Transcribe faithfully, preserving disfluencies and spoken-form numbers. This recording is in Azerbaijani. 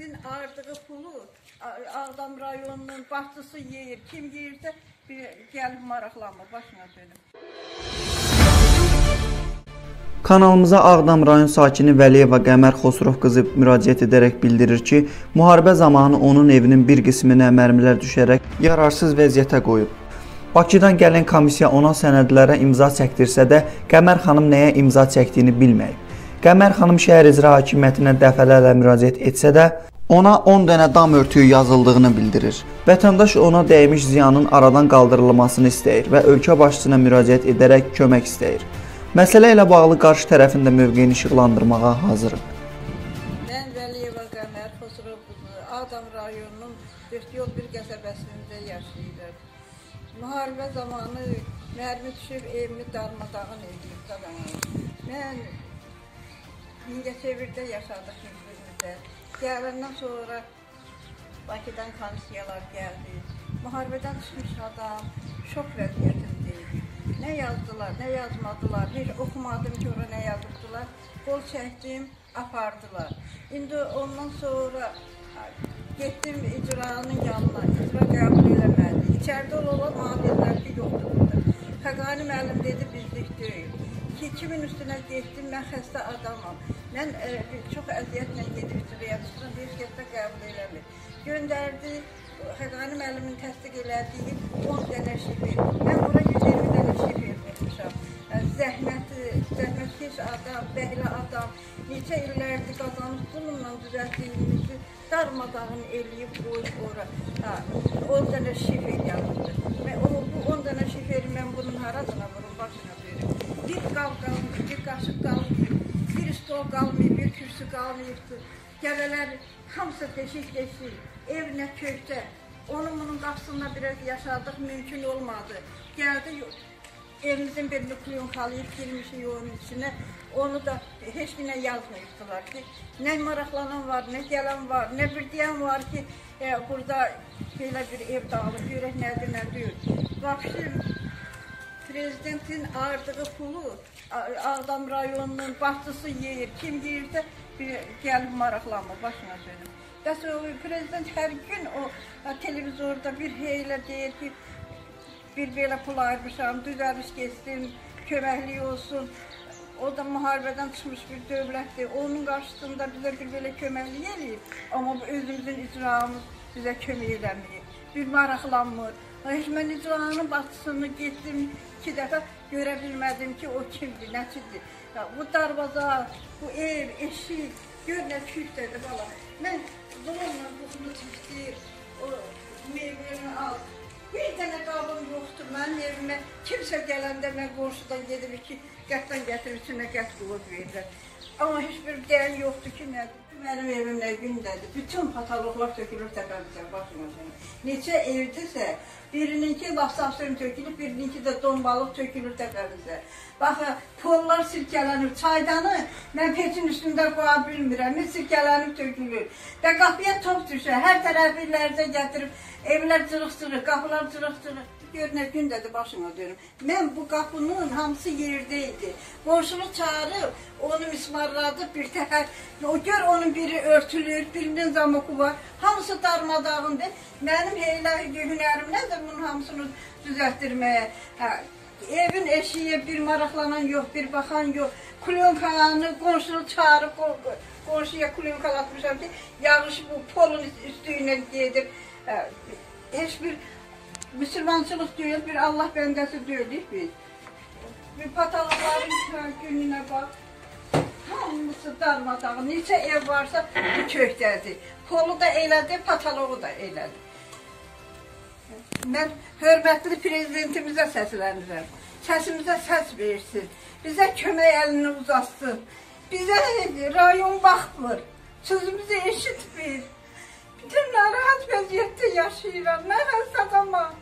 Prezidentin ardığı pulu Ağdam rayonunun başçısı yeyir. Kim yeyirsə gəlib maraqlanma, başına dönüm. Kanalımıza Ağdam rayon sakini Vəliyeva Qəmər Xosrov qızı müraciət edərək bildirir ki, müharibə zamanı onun evinin bir qisminə mərmilər düşərək yararsız vəziyyətə qoyub. Bakıdan gələn komissiya ona sənədlərə imza çəkdirsə də, Qəmər xanım nəyə imza çəkdiyini bilməyib. Qəmər xanım şəhər icra hakimiyyətinə dəfələrlə müraciət etsə də, ona on dənə dam örtüyü yazıldığını bildirir. Vətəndaş ona dəymiş ziyanın aradan qaldırılmasını istəyir və ölkə başçısına müraciət edərək kömək istəyir. Məsələ ilə bağlı qarşı tərəfində mövqeyini işıqlandırmağa hazırıq. Mən Vəliyeva Qəmər Xosrov qızı Ağdam rayonunun Dördyol bir qəsəbəsində yaşayırım. Müharibə zamanı mərmi düşüb evimi darmadağın edib. Mən Mingəçevirdə yaşadıq İzmirdə. Gələndən sonra Bakıdan komissiyalar gəldi. Müharibədən çıxmış adam şok vəziyyətindeydi. Nə yazdılar, nə yazmadılar, heç oxumadım ki, ora nə yazıbdılar. Qol çəkdim, apardılar. İndi ondan sonra getdim icranın yanına, icra qəbul eləmədi. İçəridə olan amirlər ki, yoxdur burada. Xəqani müəllim dedi, bizlik deyil. iki min üstünə getdim, mən xəstə adamam. Mən e, çox əziyyətlə gedib icraya çıxdım, bir kəsdə qəbul eləmir. Göndərdi, Xəqani müəllimin təsdiq elədiyi on dənə şifir. Mən bura yüz iyirmi dənə şifir vermişəm. Zəhməti, zəhmətkeş adam, bəhlə adam, neçə illərdir qazanıb bununla düzəltdiyimizi darmadağın eləyib qoyub ora. on dənə şifir yazıldı. Və o, bu on dənə şiferi mən bunun harasına vurum, başına verim. Bir qab qalmayıb, bir qaşıq qalmayıb, bir stol qalmayıb, bir kürsü qalmayıbdır. Gələlər hamısı deşik-deşik, ev nə kökdə. Onun bunun qapısında biraz yaşadıq, mümkün olmadı. Gəldi, evimizin bir nükliyonkalayıb girmişik onun içine. Onu da heç günə yazmayıbdılar ki, nə maraqlanan var, nə gələn var, nə bir deyən var ki, e, burada belə bir ev dağılıb, görək nədir, nə deyil. Vəbşi, Prezidentin ardığı pulu Ağdam rayonunun başçısı yeyir. Kim yeyirsə gəlib maraqlanma, başına dönüm. Bəs o prezident hər gün o televizorda bir heylə deyir ki, bir belə pul ayırmışam, düzəlmiş geçsin, köməklik olsun. O da müharibədən çıxmış bir dövlətdir. Onun qarşısında bizə bir belə köməklik eləyir. Amma özümüzün icramız bizə kömək eləməyir. Bir maraqlanmır. Heç mən icranın başçısını getdim iki dəfə görə bilmədim ki, o kimdir, nəçidir. Bu darvaza, bu ev, eşik, gör nə küftədir bala. Mən zorla buxunu çəkdir, o meyvəni al. Bir dənə qabım yoxdur mənim evimə. Kimsə gələndə mən qonşudan gedim ki, qətdən gətirib içinə qət qulub verirlər. Amma heç bir deyən yoxdur ki, nədir? Mənim evim nə gündədir. Bütün pataloqlar tökülür təpəmizə, baxın. Neçə evdirsə, birininki lastasyon tökülür, birininki də donbalıq tökülür təpəmizə. Baxın, pollar sirkələnir, çaydanı mən peçin üstündə qoya bilmirəm, sirkələnib tökülür. Və qapıya top düşər, hər tərəfi lərzə gətirib, evlər cırıq-cırıq, qapılar cırıq-cırıq. Gör nə gündədir, başına dönüm. Mən bu qapının hamısı yerdəydi. Qonşunu çağırıb, onu mismarladı bir təhər. O gör onun biri örtülür, birinin zamoku var. Hamısı darmadağındır. Mənim heylə hünərim nədir bunun hamısını düzəltdirməyə? Hə, evin eşiyə bir maraqlanan yox, bir baxan yox. Kulyonkalarını qonşunu çağırıb, qonşuya kulyonkalatmışam ki, yağış bu polun üstüylə gedib. Hə, heç bir Müslümançılıq deyil, bir Allah bəndəsi deyilik biz. Bir pataloqların gününə bax, hamısı darmadağın, neçə ev varsa bu kökdədir. Polu da elədi, pataloğu da elədi. Mən hörmətli prezidentimizə səslənirəm. Səsimizə səs versin, bizə kömək əlini uzatsın. Bizə rayon baxmır, sözümüzü eşitmir. Bütün narahat vəziyyətdə yaşayıram, mən xəstə adamam.